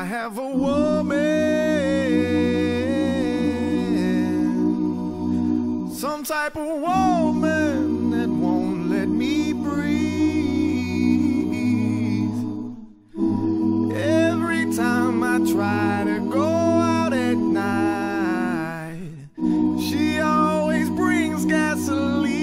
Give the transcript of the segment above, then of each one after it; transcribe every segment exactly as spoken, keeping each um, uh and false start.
I have a woman, some type of woman that won't let me breathe. Every time I try to go out at night, she always brings gasoline.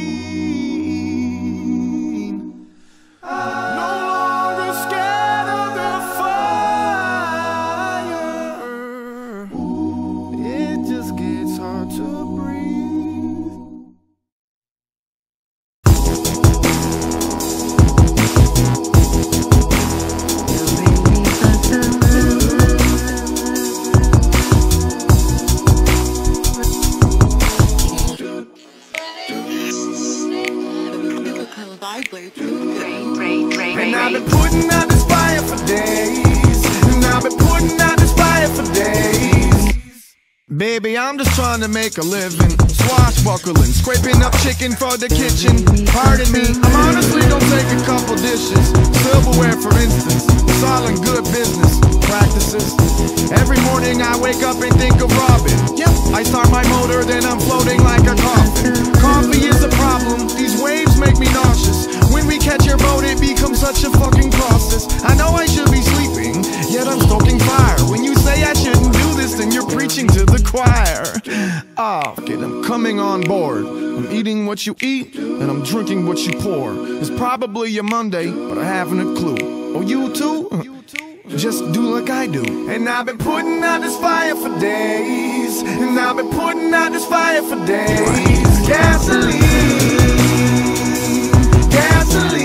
And I've been putting out this fire for days, and I've been putting out this fire for days. Baby, I'm just trying to make a living, swashbuckling, scraping up chicken for the kitchen. Pardon me, I'm honestly gonna take a couple dishes, silverware for instance. It's all in good business practices. Every morning I wake up and think of robbing. Yep, I start my motor, then I'm floating like a coffin. Coffee is a problem, these waves make me nauseous. When we catch your boat, it becomes such a fucking process. I know I should be sleeping, yet I'm stoking fire. When you say I shouldn't do this, then you're preaching to the choir. Ah, fuck it, I'm coming on board. I'm eating what you eat, and I'm drinking what you pour. It's probably a Monday, but I haven't a clue. Oh, you too? Just do like I do. And I've been putting out this fire for days, and I've been putting out this fire for days. Gasoline, gasoline.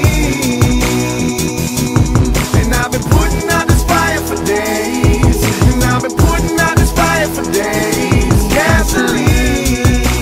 And I've been putting out this fire for days, and I've been putting out this fire for days. Gasoline,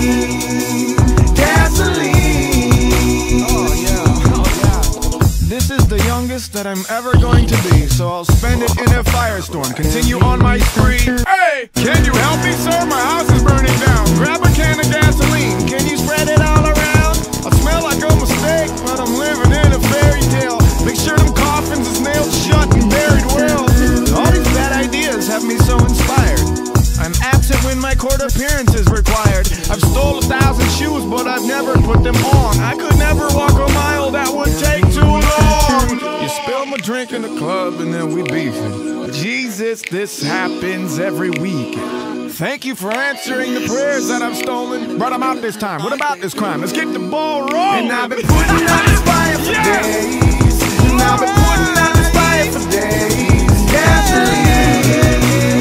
gasoline. Oh yeah, oh yeah. This is the youngest that I'm ever going to be, so I'll spend it in a firestorm. Continue on my spree. Hey, can you help me, sir? My house is burning down. Grab a can of gasoline. Can you spread it all around? I smell like a mistake, but I'm living in a fairy tale. Make sure them coffins is nailed shut and buried well. All these bad ideas have me so inspired. I'm absent when my court appearance is required. I've stole a thousand shoes, but I've never put them on. I could never walk a mile, that would take too long. You spill my drink in the club and then we beefing. Jesus, this happens every week. Thank you for answering the prayers that I've stolen. Brought them out this time. What about this crime? Let's get the ball rolling. And I've been putting out this fire for yeah. days. And I've been putting out this fire for days. Gasoline,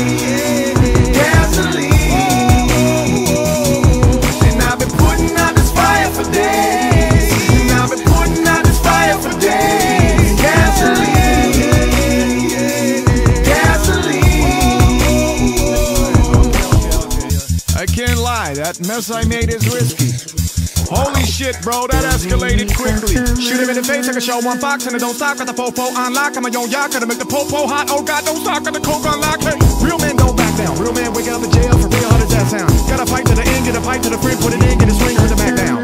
gasoline. And I've been putting out this fire for days. And I've been putting out this fire for days. Gasoline, gasoline. I can't lie, that mess I made is risky. Holy shit, bro, that escalated quickly. Shoot him in the face, take a show, one fox, and it don't stop. Got the popo on lock, I'm a young yacht, gotta make the popo hot. Oh god, don't stop, got the coke on lock. Hey, real men don't back down. Real men wake up in jail, for real, how does that sound? Gotta fight to the end, get a pipe to the friend, put it in, get a swing, hurt the back down.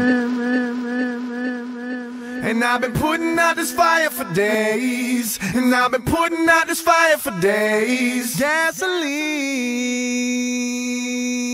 And I've been putting out this fire for days, and I've been putting out this fire for days. Gasoline.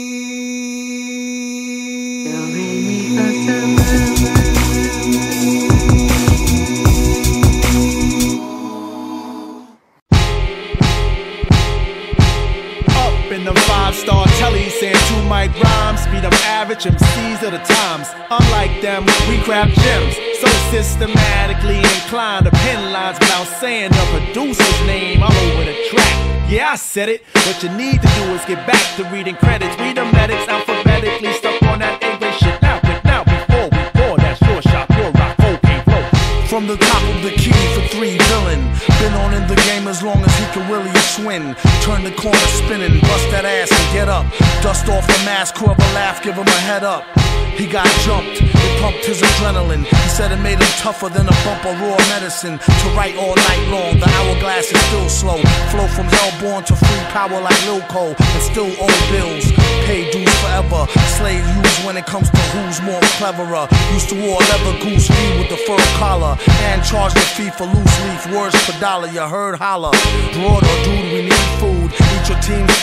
Up in the five-star telly, saying two mic rhymes, beat up average M Cs of the times. Unlike them, we grab gems, so systematically inclined to pen lines without saying the producer's name all over the track. Yeah, I said it. What you need to do is get back to reading credits. Read the medics alphabetically, stuck on that English shit. Now, but now, before we pour that short shot, pure rock, cocaine flow. From the top of the key for three villain. Been on in the game as long as he can really swing. Turn the corner spinning, bust that ass and get up. Dust off the mask, whoever laugh, give him a head up. He got jumped, it pumped his adrenaline. He said it made him tougher than a bump of raw medicine. To write all night long, the hourglass is still slow. Flow from hellborn to free power like Lil Cole. And still owe bills, pay dues forever. Slave use when it comes to who's more cleverer. Used to wear leather goose fee with the fur collar. And charge the fee for loose leaf, words per dollar, you heard holler. Broad or dude, we need food.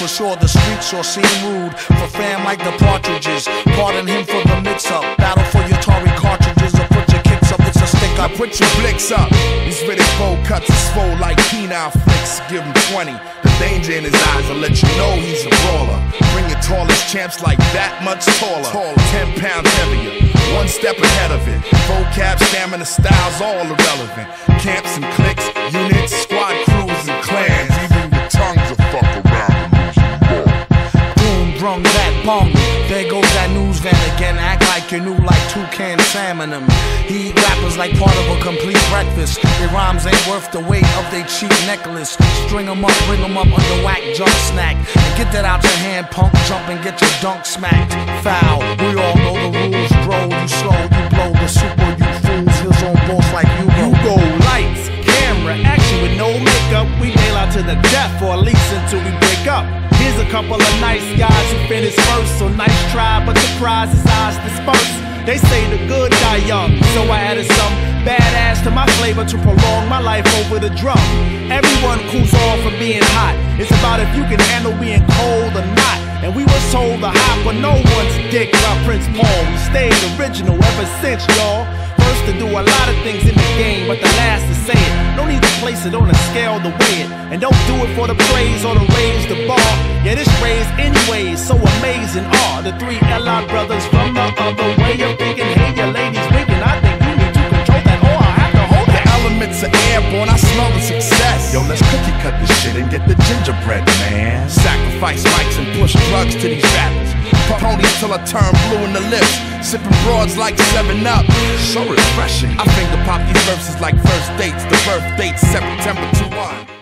for sure. The streets sure seem rude for fam like the Partridges. Pardon him for the mix-up. Battle for your Atari cartridges or put your kicks up. It's a stick Now up. put your blicks up. These Riddick bowl cuts is swole like penile flicks. Give him twenty. The danger in his eyes will let you know he's a brawler. Bring your tallest champs like that much taller. taller. Ten pounds heavier. One step ahead of it. Vocab, stamina, styles, all irrelevant. Camps and cliques, units, squad crews and clans. Even your tongues will fuck around and lose your ball. Boom, brung that bong. There goes that news van again. Act like you're new like toucan salmon them. He eat rappers like part of a complete breakfast. Their rhymes ain't worth the weight of their cheap necklace. String them up, bring them up under whack junk snack. And get that out your hand, punk. Jump and get your dunk smacked. Foul, we all know the rules, bro. You slow, you blow the super, you fools. His own boss like you go. You go lights, camera, action with no makeup. We nail out to the death, or at least until we break up. Here's a couple of nice guys who finished first. So nice try, but the prize is ours dispersed. They say the good die young, so I added some badass to my flavor to prolong my life over the drum. Everyone cools off from being hot. It's about if you can handle being cold or not. And we was told to hop on no one's dick by Prince Paul. We stayed original ever since, y'all. First to do a lot of things in the game, but the last to say it. No need to place it on a scale to weigh it. And don't do it for the praise or to raise the bar. Yeah, this raised anyways, so amazing are the three L I brothers from the other way of thinking. Hey, your ladies winking, I think you need to control that, or I have to hold The that. elements are airborne, I smell the success. Yo, let's cookie cut this shit and get the gingerbread, man. Sacrifice mics and push drugs to these rappers. Ponies till I turn blue in the lips. Sipping broads like seven up. So refreshing. I finger pop these verses like first dates. The birth date September twenty-first.